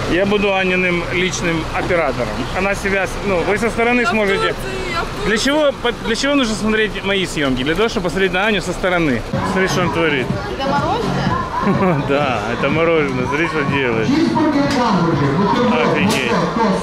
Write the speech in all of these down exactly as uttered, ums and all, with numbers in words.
Я буду Аниным личным оператором. Она себя, ну, вы со стороны сможете. Для чего, для чего нужно смотреть мои съемки? Для того, чтобы посмотреть на Аню со стороны. Смотри, что он творит. Это мороженое? Да, это мороженое. Смотри, что делает. Офигеть.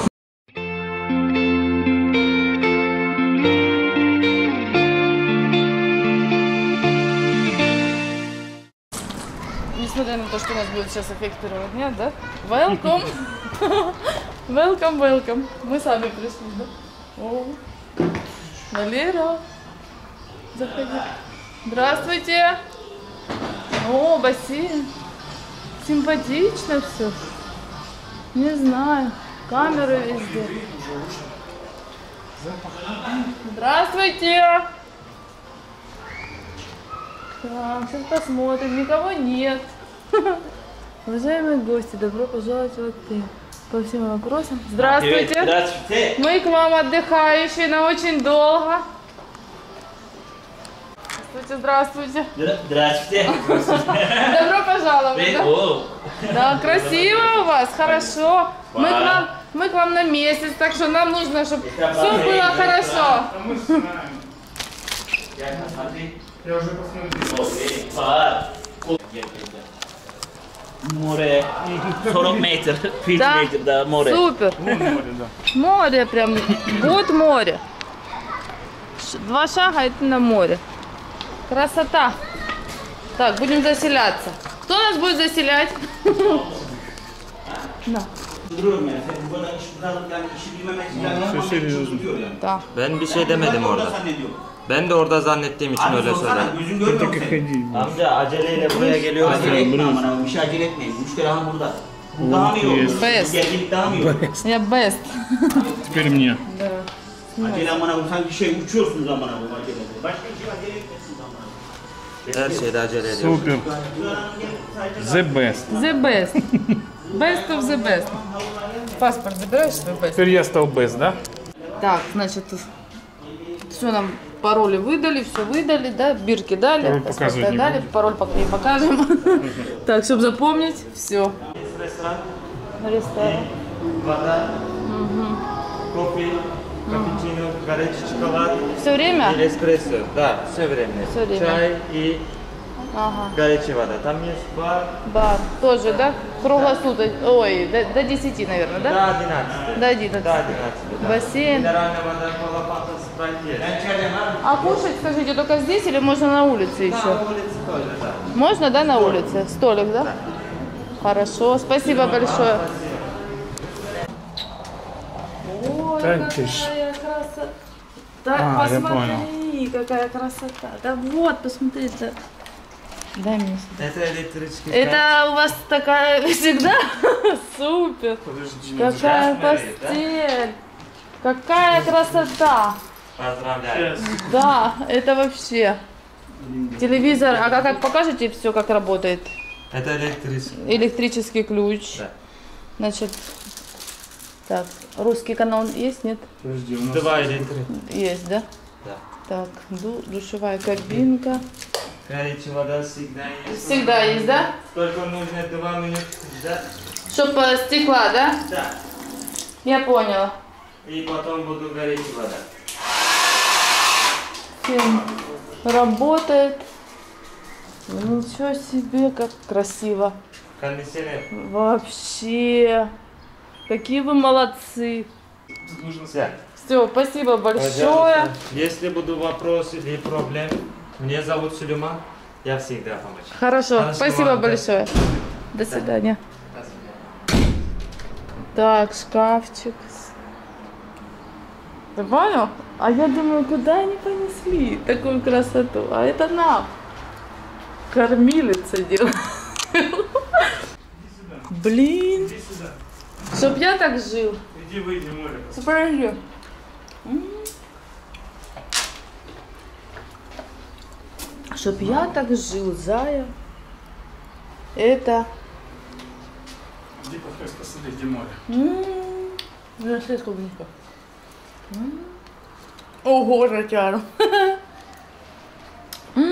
Несмотря на то, что у нас будет сейчас эффект первого дня, да? Welcome! Welcome, welcome. Мы сами пришли, да? О, Валера, заходи. Здравствуйте. О, бассейн. Симпатично все. Не знаю. Камеры везде. Здравствуйте. Так, сейчас посмотрим. Никого нет. Уважаемые гости, добро пожаловать в отель. По всем вопросам. Здравствуйте. Здравствуйте. Мы к вам отдыхающие, но очень долго. Здравствуйте, здравствуйте. Здравствуйте. Добро пожаловать. Да? О. Да, красиво у вас, хорошо. Мы к, вам, мы к вам на месяц, так что нам нужно, чтобы все было хорошо. Я уже посмотрел. Море сорок метров, тридцать Да? метров, да, море. Супер. Море, да. Море прям, вот море. Ш- Два шага это на море. Красота. Так, будем заселяться. Кто нас будет заселять? Да. Все серьезно. Да. Ben bir şey demedim orada. Ben de orada zannettiğim için öyle söyledim. Это как ходить. Amca aceleyle buraya geliyoruz. Acele etme ama, bir şey acele etmeyin. Müşteri hanım burada. Bu daha mı iyi olur? Best. Gerginlik daha mı iyi olur? Я best. Теперь мне. Да. Acele amına bu sanki şey uçuyorsunuz amına bu acelede. Başka bir şey acele etmesin amına. Her şeyde acele ediyorum. Супер. The best. The best. Best of the best. Паспорт забираешь свой best? Теперь я стал best, да? Так, значит, все нам пароли выдали, все выдали, да, бирки дали, Пароль паспорта показывать не дали, буду. пароль пока не покажем. Так, чтобы запомнить, все. Restoran, Ресторан. вода, кофе, капучино, горячий шоколад, Все время? Bir espresso. Da, все время. Все время. Çay и Ага. горячая вода. Там есть бар. Бар. Тоже, да? Круглосуточно. Ой, до, до десяти, наверное, да? До одиннадцати. До одиннадцати. До одиннадцати, да. Бассейн. Минеральная вода, кола, фанта, спрайт есть. А кушать, скажите, только здесь или можно на улице еще? На улице тоже, да. Можно, да, на улице? Столик, да? Хорошо, спасибо большое. Ой, Так ты ж. какая красота. А, я Посмотри, какая красота. Да вот, посмотри, да. Дай мне сюда. Это электрический. Это у вас такая всегда? Супер. Подожди. Какая постель. Какая красота. Поздравляю. Да, это вообще. Телевизор, а как, как покажете все, как работает? Это электрический. Электрический ключ. Да. Значит, так, русский канал есть, нет? Подожди, у нас... Два электрических. Есть, да? Да. Так, ду- душевая кабинка. Горячая вода всегда есть. Всегда есть, да? Только нужно два минуты ждать. Чтоб э, стекла, да? Да. Я поняла. И потом буду горячая вода. Фен работает. Ничего себе, как красиво. Кондиционер. Вообще. Какие вы молодцы. Все. Все, спасибо большое. Пожалуйста. Если будут вопросы или проблемы, меня зовут Сулейман, я всегда помогу. Хорошо, Хорошо, спасибо ладно. большое. До свидания. Так, шкафчик. Ты понял? А я думаю, куда они понесли такую красоту? А это нам. Кормилица делает. Блин. Чтоб я так жил. Иди выйди в море. Смотри. Чтоб я так жил, зая. Это... Иди подходи, посмотри, где море. М-м-м. Ну, смотри, сколько низко. М. Ого, натяну.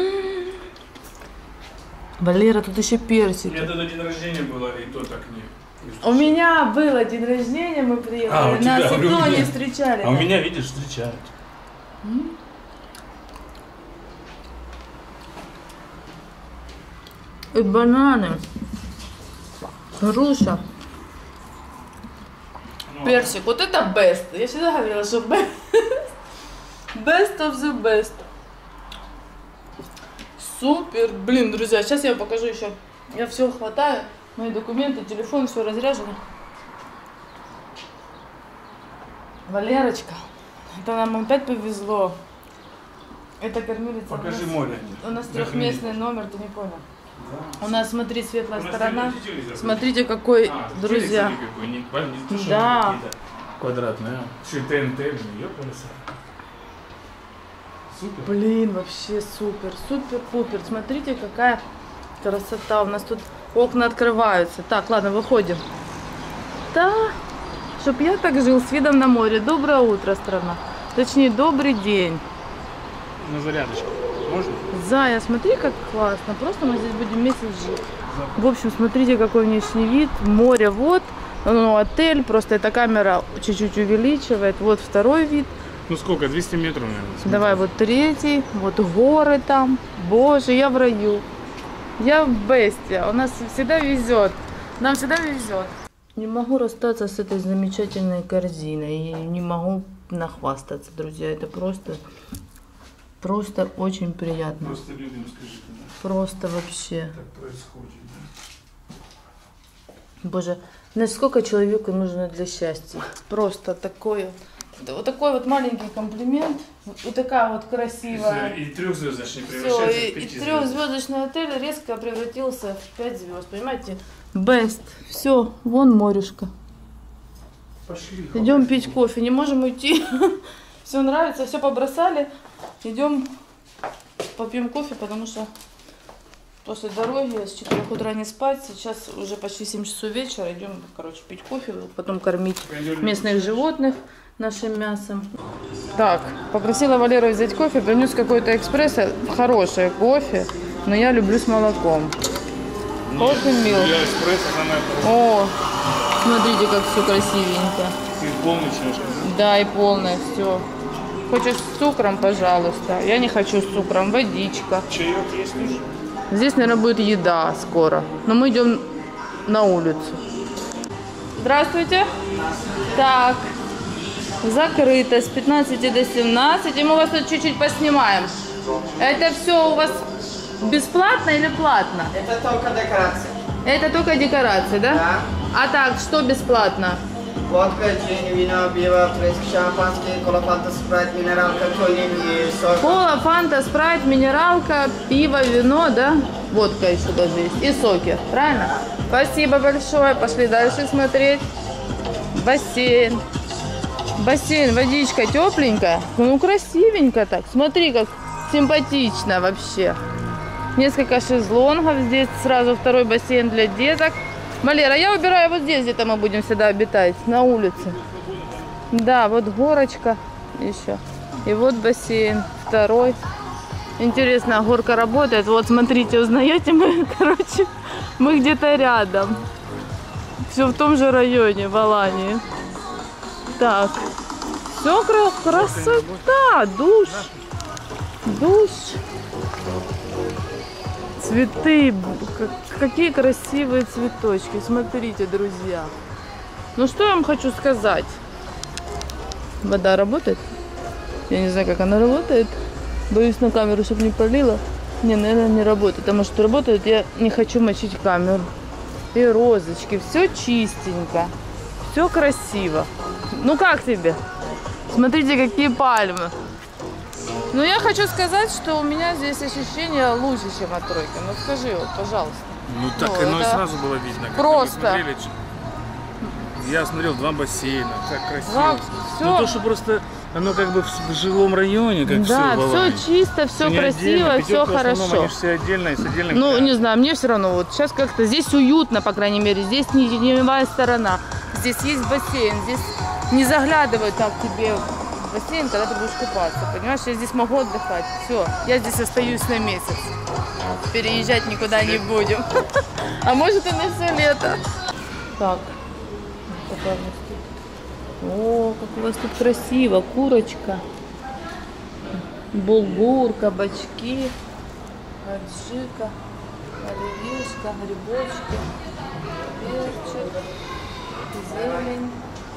Валера, тут еще У персики. меня тогда день рождения было, и то так не. У меня было день рождения, мы приехали, А, у тебя, нас и у то меня. не встречали. А у меня, видишь, встречают. И бананы, груша, персик. Вот это best. Я всегда говорила, что best. Best of the best. Супер. Блин, друзья, сейчас я вам покажу еще. Я все хватаю. Мои документы, телефон, все разряжено. Валерочка, это нам опять повезло. Это кормилица. Покажи у нас, море. У нас трехместный номер, ты не понял. Да. У нас, смотри, светлая сторона. Смотрите, какой, а, друзья. Какой, не, не, не, да. Квадратная. Еще ТНТ, блин, ёпалась. Супер. Блин, вообще супер, супер-пупер. Смотрите, какая красота. У нас тут окна открываются. Так, ладно, выходим. Да, чтоб я так жил с видом на море. Доброе утро, страна. Точнее, добрый день. На зарядочку. Можно? Зая, смотри, как классно. Просто мы здесь будем месяц жить. В общем, смотрите, какой внешний вид. Море вот. Ну, отель. Просто эта камера чуть-чуть увеличивает. Вот второй вид. Ну сколько? двести метров, наверное. Смотри. Давай вот третий. Вот горы там. Боже, я в раю. Я в бесте. У нас всегда везет. Нам всегда везет. Не могу расстаться с этой замечательной корзиной. И не могу нахвастаться, друзья. Это просто... Просто очень приятно. Просто людям скажи, да. Просто вообще. Так происходит, да. Боже, знаешь, сколько человеку нужно для счастья? Просто такое, вот такой вот маленький комплимент, вот такая вот красивая. И трехзвездочный Все, превращается и, в и пятизвездочный. трехзвездочный отель резко превратился в пять звезд, понимаете? Best. Все, вон морюшка. Пошли. Идем пить кофе, не можем уйти. Все нравится, все побросали. Идем попьем кофе, потому что после дороги с четырёх утра не спать. Сейчас уже почти семь часов вечера. Идем, короче, пить кофе, потом кормить местных животных нашим мясом. Так, попросила Валеру взять кофе, принес какой-то экспрессо. Хорошее кофе, но я люблю с молоком. Кофе мил. О, смотрите, как все красивенько. И полный чашка. Да, и полное все. Хочешь с цукром, пожалуйста. Я не хочу с цукром. Водичка. Чаек есть тоже? Здесь, наверное, будет еда скоро. Но мы идем на улицу. Здравствуйте. Так. Закрыто с пятнадцати до семнадцати. Мы вас тут чуть-чуть поснимаем. Это все у вас бесплатно или платно? Это только декорация. Это только декорации, да? Да. А так, что бесплатно? Водка, джин, вино, пиво, фреск, шампанский, кола, фанта, спрайт, минералка, тонин и сок. Кола, фанта, спрайт, минералка, пиво, вино, да? Водка еще даже есть. И соки, правильно? Спасибо большое. Пошли дальше смотреть. Бассейн. Бассейн, водичка тепленькая. Ну, красивенько так. Смотри, как симпатично вообще. Несколько шезлонгов. Здесь сразу второй бассейн для деток. Валера, я убираю вот здесь, где-то мы будем всегда обитать, на улице. Да, вот горочка еще. И вот бассейн второй. Интересно, горка работает. Вот, смотрите, узнаете, мы, короче, мы где-то рядом. Все в том же районе, в Алании. Так, все красота, душ, душ. Цветы, какие красивые цветочки. Смотрите, друзья. Ну, что я вам хочу сказать. Вода работает? Я не знаю, как она работает. Боюсь на камеру, чтобы не пролила. Не, наверное, не работает. А может, работает, я не хочу мочить камеру. И розочки. Все чистенько. Все красиво. Ну, как тебе? Смотрите, какие пальмы. Но я хочу сказать, что у меня здесь ощущение лучше, чем от тройки. Ну скажи, вот, пожалуйста. Ну так ну, оно и это сразу было видно. Как просто. смотрели. Я смотрел два бассейна, как красиво. Два, ну то, что просто оно как бы в жилом районе, как да, все. все чисто, все не красиво, отдельно. все хорошо. Они все отдельно и с отдельным. Ну, пляжем. не знаю, мне все равно. Вот сейчас как-то здесь уютно, по крайней мере. Здесь не теневая сторона. Здесь есть бассейн. Здесь не заглядывают так тебе в бассейн, когда ты будешь купаться. Понимаешь, я здесь могу отдыхать. Все, я здесь остаюсь на месяц. Переезжать никуда не будем. А может и на все лето. Так. Какая у нас тут? О, как у вас тут красиво. Курочка. Булгур, кабачки. Аджика. Оливьешка, грибочки. Перчик. Зелень.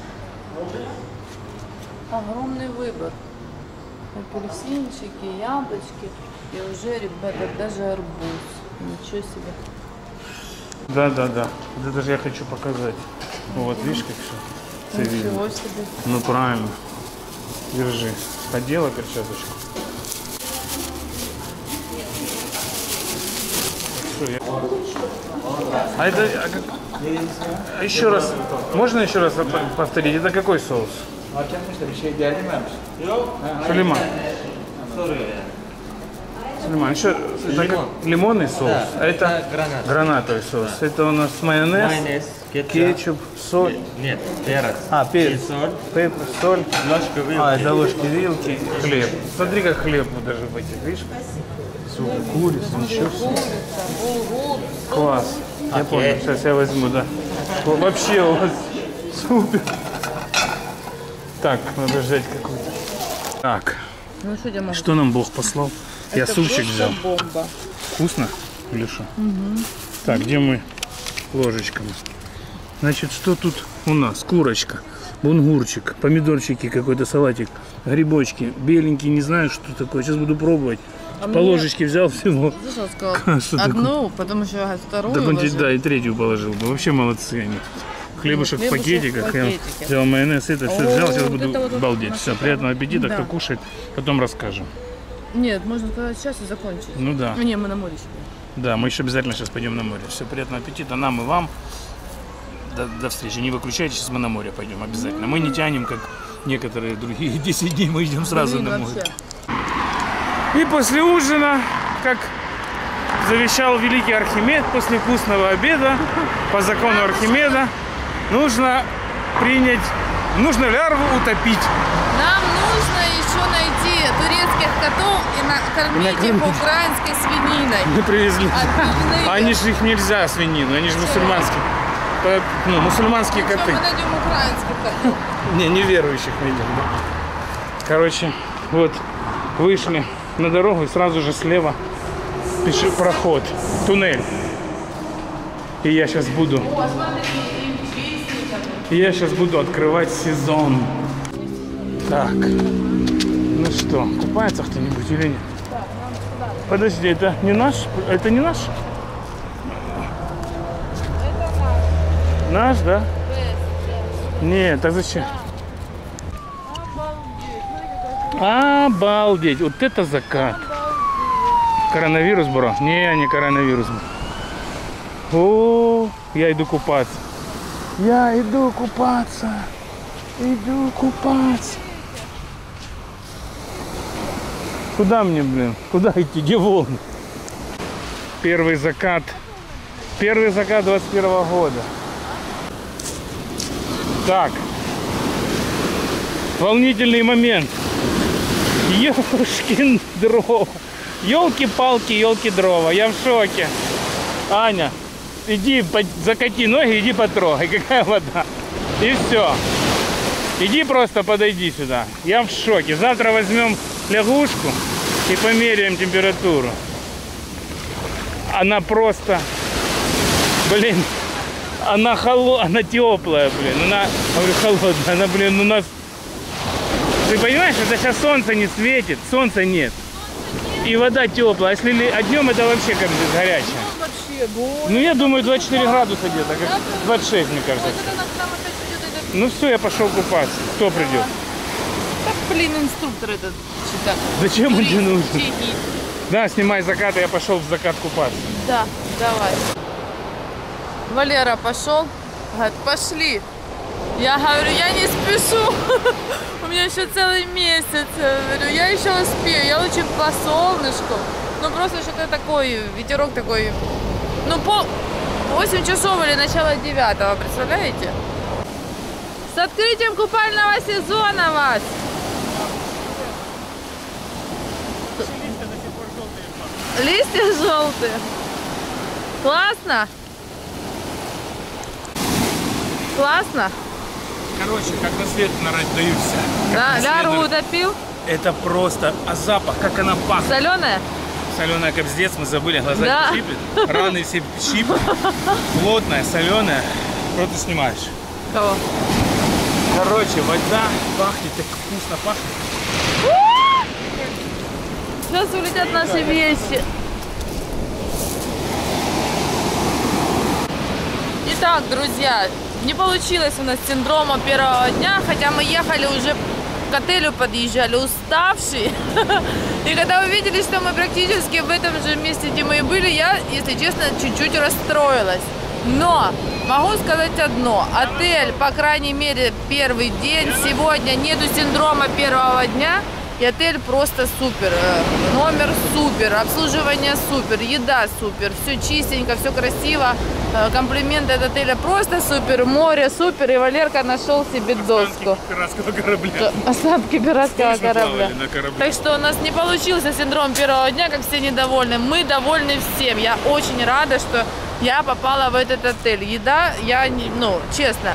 Огромный выбор. Апельсинчики, яблочки. И уже, ребята, даже арбуз. Ничего себе. Да, да, да. Вот это же я хочу показать. Вот, видишь, как все. Ничего себе. Ну правильно. Держи. Подела перчаточку. Что, я... А это... А как... а еще раз. Можно еще раз повторить? Это какой соус? Сулейман. Сулейман. Еще это как лимонный соус. Да, а это, это гранат. гранатовый соус. Да. Это у нас майонез, Майонез, кетчуп, кетчуп, соль. Нет, перец. А, перец. И соль. Пеппер, соль. Ложка вилки. А, это ложки, вилки, хлеб. Смотри, как хлеб вот даже в этих, видишь? Супер, курица, ничего себе. Класс. Я понял, сейчас я возьму, да. Вообще у вас супер. Так, надо взять какой-то. Так, Ну что, я могу? что нам Бог послал? Я Это супчик просто взял. бомба. Вкусно, или что? Угу. Так, где мы ложечками? Значит, что тут у нас? Курочка, бунгурчик, помидорчики, какой-то салатик, грибочки, беленькие, не знаю, что такое. Сейчас буду пробовать. А По мне- ложечке взял всего. Слышал, сказал, Что одну, потом еще вторую Да, ложил. да, и третью положил бы. Вообще молодцы они. Хлебушек в хлебушек в пакетиках. Я пакетике. взял майонез, это все О, взял. Сейчас вот буду это вот балдеть. наше. Все, приятного аппетита, Да. кто кушает, потом расскажем. Нет, можно сказать сейчас и закончить. Ну да. Не, мы на море еще. Да, мы еще обязательно сейчас пойдем на море. Все, приятного аппетита нам и вам. До, до встречи. Не выключайте, сейчас мы на море пойдем обязательно. Мы не тянем, как некоторые другие. десять дней мы идем сразу Блин, на море. вообще. И после ужина, как завещал великий Архимед, после вкусного обеда, по закону Архимеда, нужно принять, нужно лярву утопить. Нам нужно еще найти турецких котов и накормить И их накормить. украинской свининой. Мы привезли. Отбивные. А они же их нельзя, свинину, они же мусульманские. По- Ну, мусульманские Что коты. мы найдем украинских котов? Не, неверующих найдем, да. Короче, вот вышли на дорогу и сразу же слева пеши- проход, туннель. И я сейчас буду, О, смотри, им песни. и я сейчас буду открывать сезон. Так, ну что, купается кто-нибудь или нет? Подожди, это не наш? Это не наш? Наш, да? Нет, так зачем? Обалдеть, вот это закат. Коронавирус, бро? Не, не коронавирус. О, я иду купаться. Я иду купаться. Иду купаться. Куда мне, блин? Куда идти? Где волны? Первый закат. Первый закат двадцать первого года. Так. Волнительный момент. Ёшкин дрова. Ёлки-палки, ёлки-дрова. Я в шоке. Аня, иди по- закати ноги, иди потрогай. Какая вода. И все. Иди просто подойди сюда. Я в шоке. Завтра возьмем лягушку и померяем температуру. Она просто... Блин, она холодная, она теплая, блин. Она, говорю, холодная. Она, блин, у нас... Ты понимаешь, это сейчас солнце не светит, солнца нет. И вода теплая. А если ли- а днем это вообще как бы горячая. Ну, вообще, боже. Ну, я думаю, двадцать четыре градуса где-то, как двадцать шесть, мне кажется. Вот это нам, нам опять придет этот... Ну все, я пошел купаться. Кто придет? Так, блин, инструктор этот читать. Зачем он тебе нужен? Чехи. Да, снимай закат, и я пошел в закат купаться. Да, давай. Валера пошел, говорит, пошли. Я говорю, я не спешу. У меня еще целый месяц. Я говорю, я еще успею. Я лучше по солнышку. Ну просто что-то такой, ветерок такой. Ну по восемь часов или начало девятого, представляете? С открытием купального сезона вас! Листья желтые. Классно? классно? Короче, как на свет надаюсь. Да, ляру утопил? Это просто, а запах, как она пахнет. Соленая? Соленая капздец, мы забыли, глаза Да. щиплет, раны все щиплет, плотная, соленая, просто снимаешь. Кого? Короче, вода пахнет, так вкусно пахнет. Сейчас улетят наши вещи. Итак, друзья, не получилось у нас синдрома первого дня, хотя мы ехали уже к отелю, подъезжали уставшие. И когда увидели, что мы практически в этом же месте, где мы и были, я, если честно, чуть-чуть расстроилась. Но могу сказать одно. Отель, по крайней мере, первый день. Сегодня нету синдрома первого дня. И отель просто супер. Номер супер, обслуживание супер, еда супер, все чистенько, все красиво. Комплименты от отеля просто супер, море супер. И Валерка нашел себе доску. Пиратского корабля. Остатки пиратского Скучно корабля. плавали на корабле. Так что у нас не получился синдром первого дня, как все недовольны. Мы довольны всем. Я очень рада, что я попала в этот отель. Еда, я, не, ну, честно,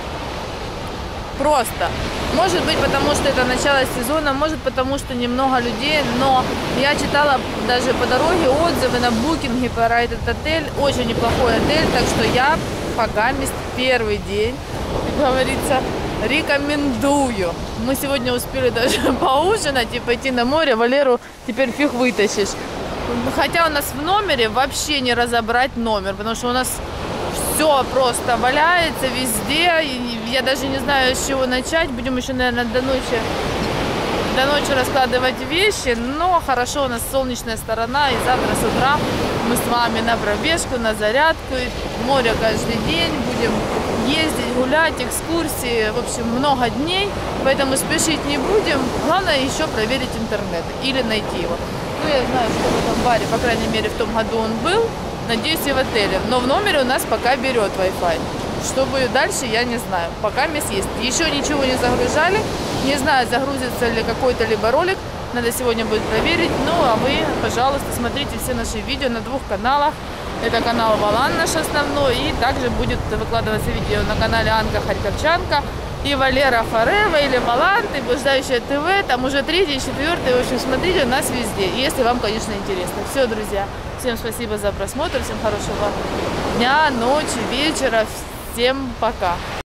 просто. Может быть, потому что это начало сезона, может, потому что немного людей, но я читала даже по дороге отзывы на букинге про этот отель. Очень неплохой отель, так что я пока мест первый день, как говорится, рекомендую. Мы сегодня успели даже поужинать и пойти на море. Валеру теперь фиг вытащишь. Хотя у нас в номере вообще не разобрать номер, потому что у нас все просто валяется везде. И я даже не знаю, с чего начать. Будем еще, наверное, до ночи, до ночи раскладывать вещи. Но хорошо, у нас солнечная сторона. И завтра с утра мы с вами на пробежку, на зарядку. И море каждый день. Будем ездить, гулять, экскурсии. В общем, много дней. Поэтому спешить не будем. Главное еще проверить интернет или найти его. Ну, я знаю, что в этом баре, по крайней мере, в том году он был. Надеюсь, и в отеле. Но в номере у нас пока берет Wi-Fi. Что будет дальше, я не знаю. Пока мест есть. Еще ничего не загружали. Не знаю, загрузится ли какой-то либо ролик. Надо сегодня будет проверить. Ну, а вы, пожалуйста, смотрите все наши видео на двух каналах. Это канал Валан наш основной. И также будет выкладываться видео на канале Анка Харьковчанка. И Валера Форева или Валант, и Блуждающая ТВ. Там уже третий, четвертый. В общем, смотрите нас везде. Если вам, конечно, интересно. Все, друзья. Всем спасибо за просмотр. Всем хорошего дня, ночи, вечера. Всем пока.